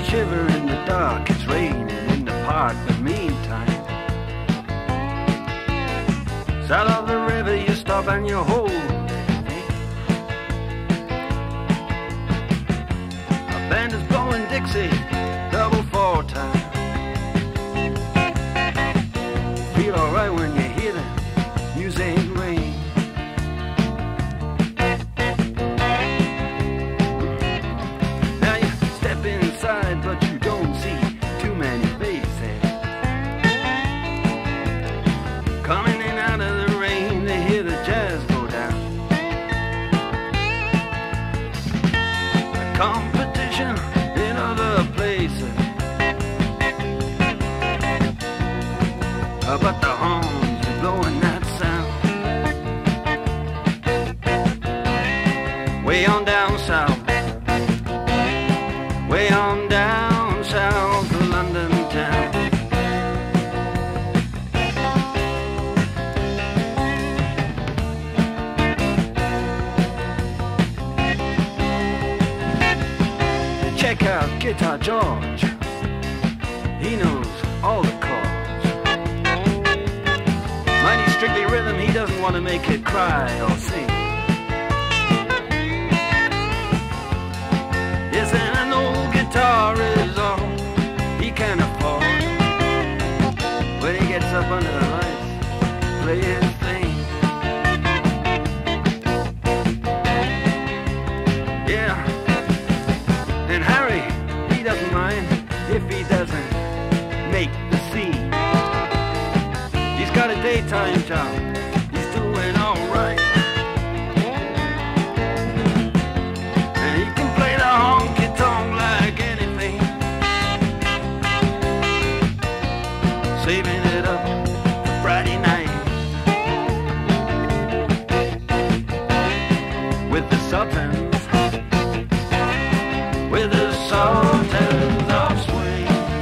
shiver in the dark. It's raining in the park, but meantime, south of the river you stop and you hold. A band is blowing Dixie, double 4 time. Feel alright when you hear the music ring. Now you step inside, but you don't see too many faces. Coming in out of the rain, they hear the jazz go down. The competition in other places, but the horns are blowing that sound. Way on down south, way on down south of London town. Check out Guitar George, he knows all the chords. Mighty strictly rhythm, he doesn't want to make it cry or sing. Yes, and an old guitar is all he can afford. When he gets up under the lights, play his thing. Yeah. And Harry, he doesn't mind if he doesn't make the scene. He's got a daytime job, he's doing alright. And he can play the honky tonk like anything, saving it up for Friday night with the Sultans. With the Sultans of Swing.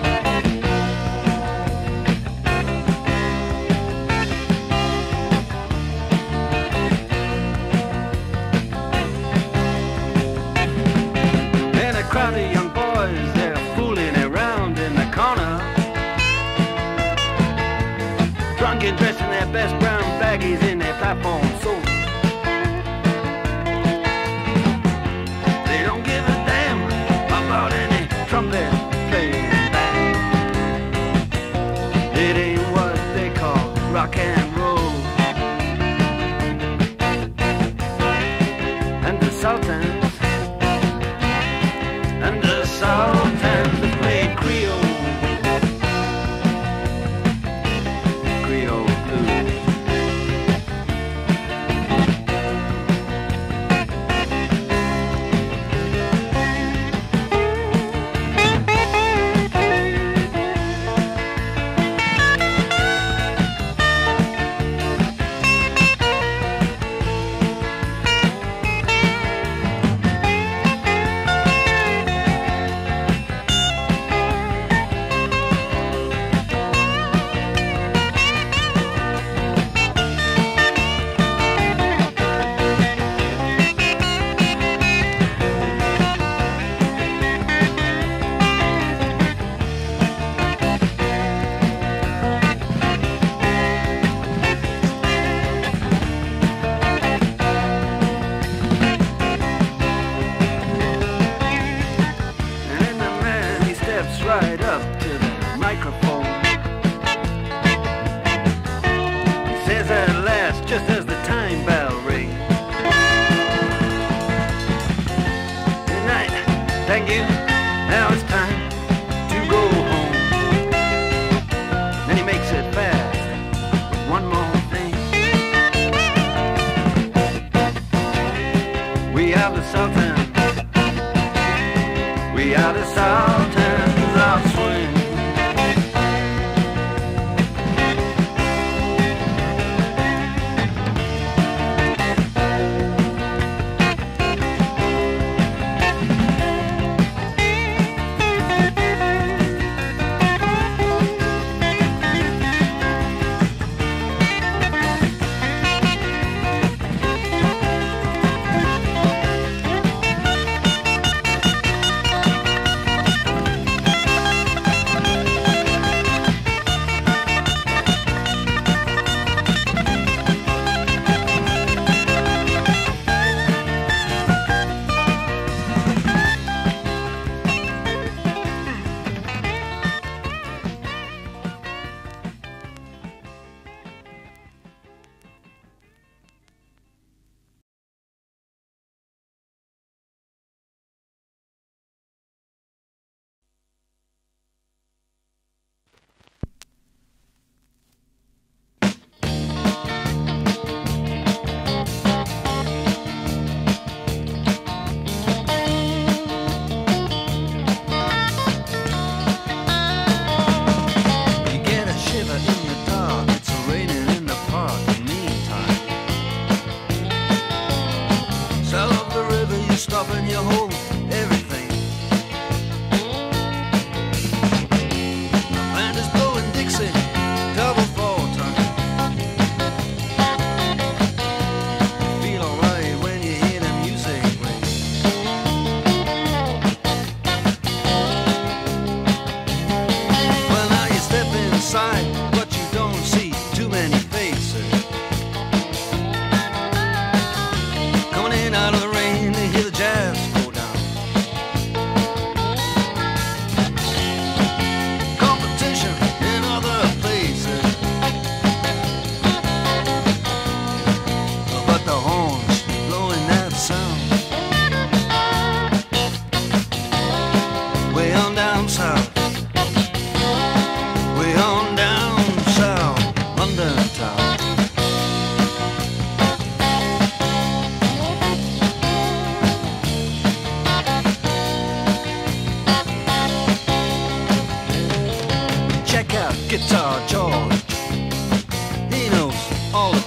And a crowd of young boys, they're fooling around in the corner, drunk and dressed in their best brown baggies in their platform suits. Trumpet playing band. It ain't what they call rock and roll. And the Sultans, they played Creole blues. Right up to the microphone. He says at last, just as the time bell rings, "Good night, thank you, now it's time to go home." Then he makes it fast with one more thing. We are the Sultans, we are the Sultans of Swing.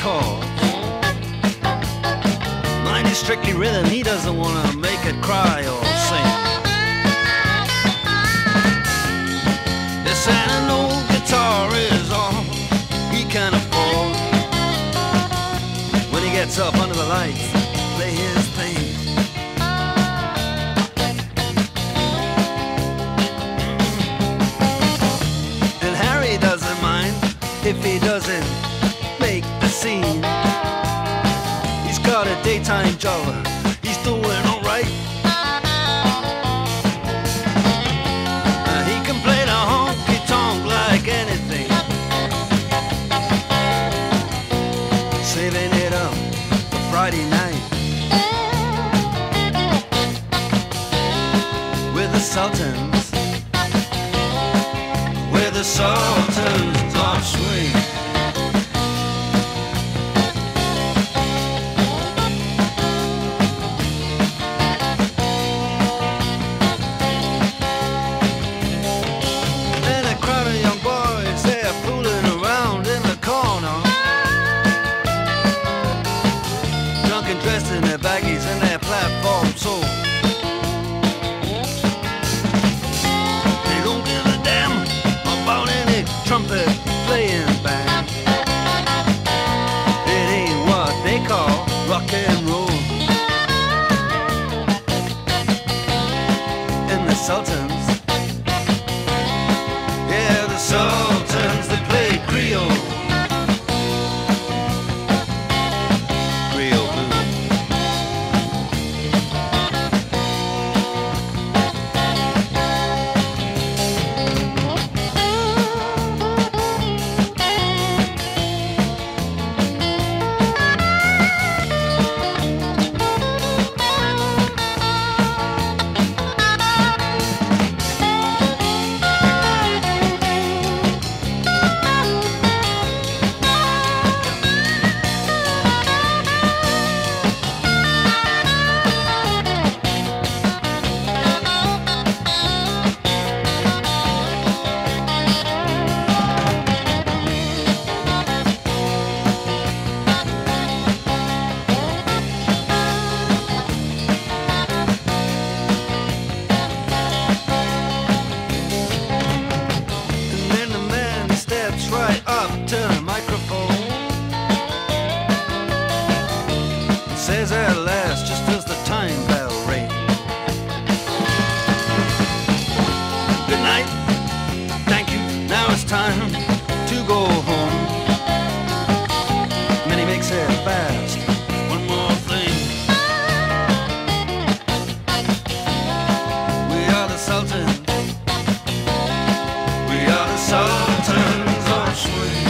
chords. Mine is strictly rhythm, he doesn't want to make it cry or sing. This an old guitar is all he can afford. When he gets up under the lights, play his thing. And Harry doesn't mind if he doesn't make the scene. He's got a daytime job, he's doing alright. He can play the honky tonk like anything, saving it up for Friday night with the Sultans, with the Sultans of Swing. Dressed in their baggies and their platform soul. They don't give a damn about any trumpet playing band. It ain't what they call rock and roll. And the Sultans, yeah, the Sultans, they play Creole. Says at last, just as the time bell rings, good night, thank you, now it's time to go home. And then he makes it fast, one more thing. We are the Sultans, we are the Sultans of Swing.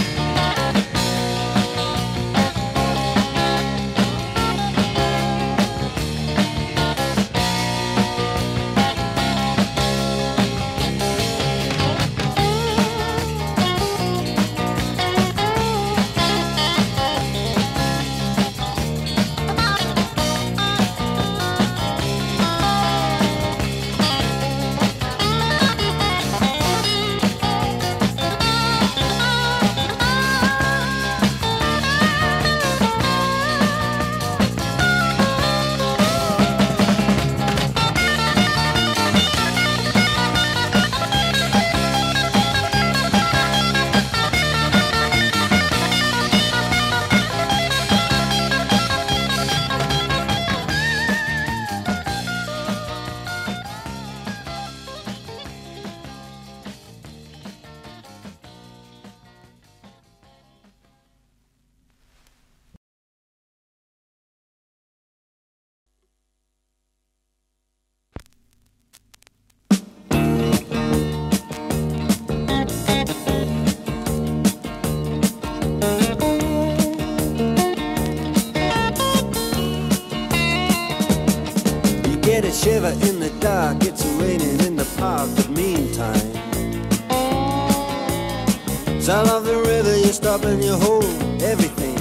Get a shiver in the dark, it's raining in the park, but meantime, sound of the river, you stop and you hold everything.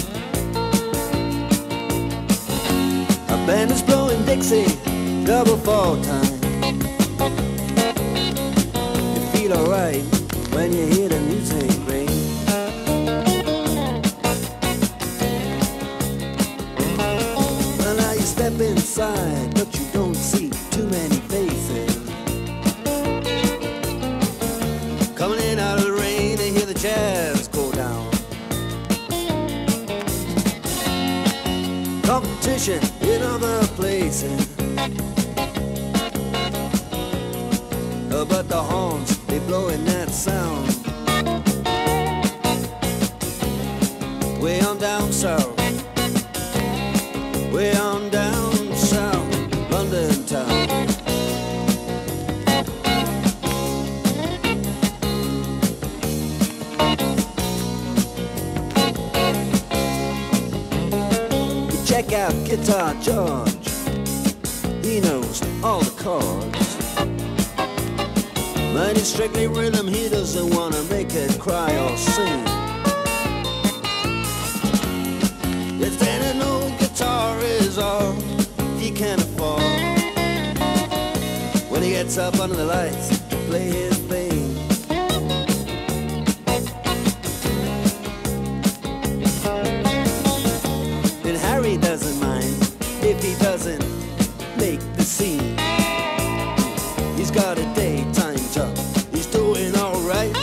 A band is blowing Dixie, double fall time. You feel alright when you hear the music ring. side, but you don't see too many faces. Coming in out of the rain and hear the jazz go down. Competition in other places, but the horns, they blowing that sound. Way on down south, way on down south, London town. You check out Guitar George, he knows all the chords. But it's strictly rhythm, he doesn't want to make it cry or sing. If then an old guitar is all he can afford, when he gets up under the lights to play his thing. And Harry doesn't mind if he doesn't make the scene. He's got a daytime job, he's doing alright.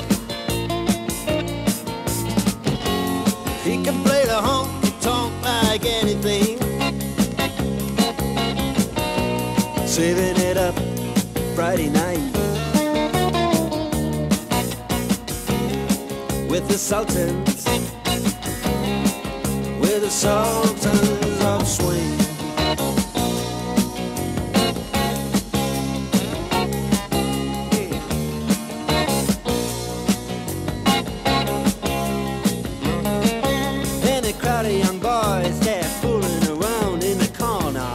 He can play the honky tonk like anything, saving it up Friday night with the Sultans, with the Sultans of Swing. Young boys, they're fooling around in the corner,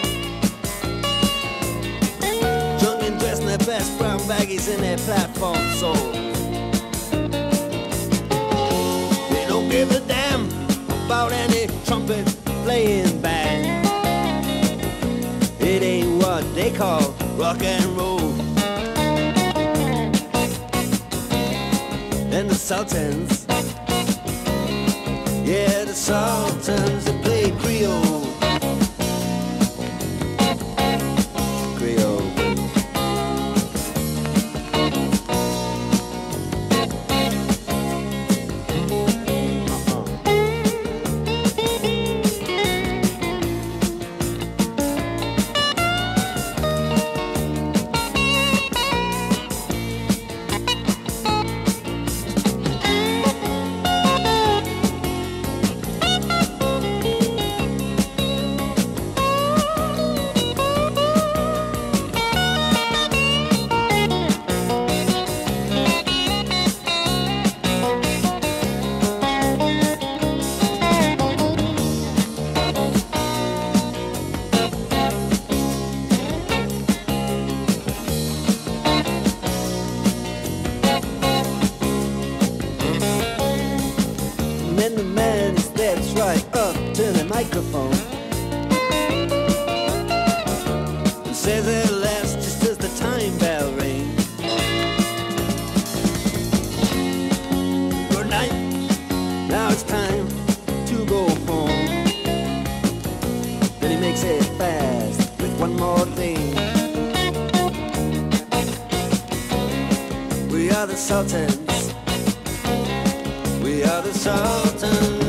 drunk and dressed in their best brown baggies in their platform soles. They don't give a damn about any trumpet playing band. It ain't what they call rock and roll. And the Sultans, yeah, the Sultans, they play Creole. Creole. And the man steps right up to the microphone and says at last, just as the time bell rings, good night, now it's time to go home. Then he makes it fast with one more thing. We are the Sultans, we are the Sultans.